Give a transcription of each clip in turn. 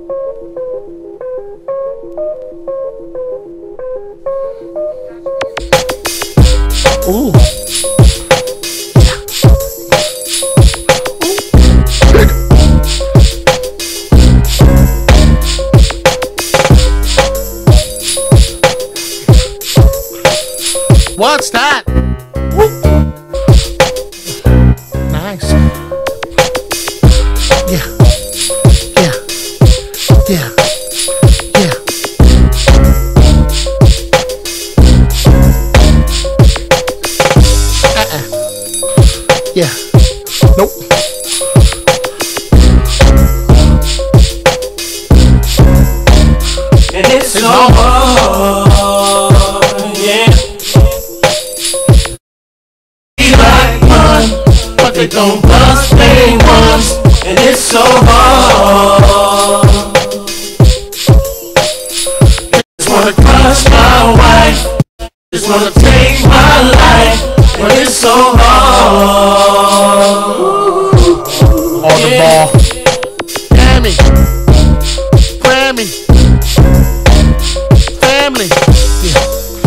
Ooh. What's that? Woo. Nice. Yeah. Yeah. Yeah. Yeah. Yeah. Nope. And it's so hard, yeah. But they don't bust they once, and it's so hard. Just wanna crush my wife, just wanna take my life, but it's so hard. On the ball. Grammy. Grammy. Family. Yeah.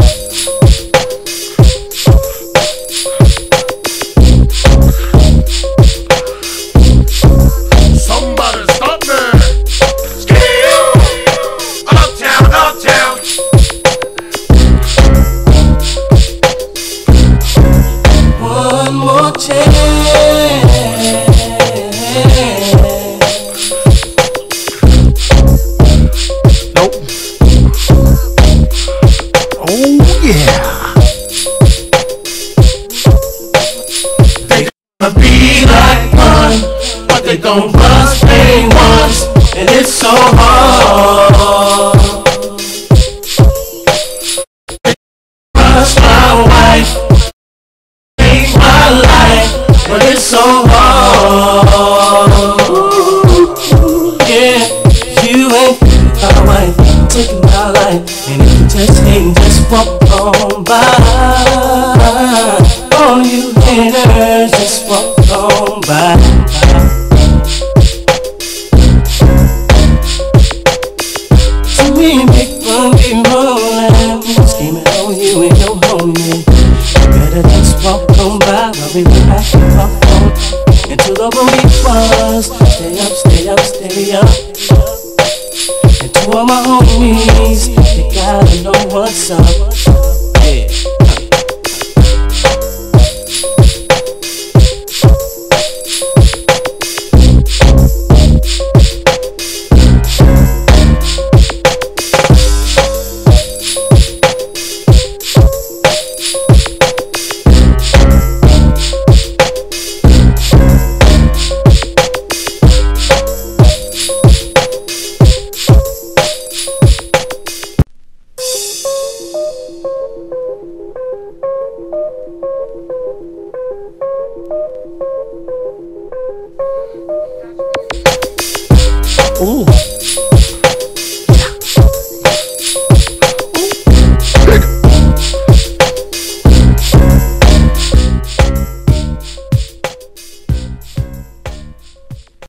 Nope. Oh yeah. They gonna be like one, but they don't bust they once, and it's so hard. Crush my wife, take my life, but it's so hard. Yeah, you ain't my wife, taking my life, and if you just hate, just walk on by. All you haters, just walk on by. To me, big monkey rolling, scheming on you and your homie. Better just walk on by while we were back and off on into the booty bars. Stay up, stay up, stay up. And to all my homies, they gotta know what's up. Yeah. Ooh.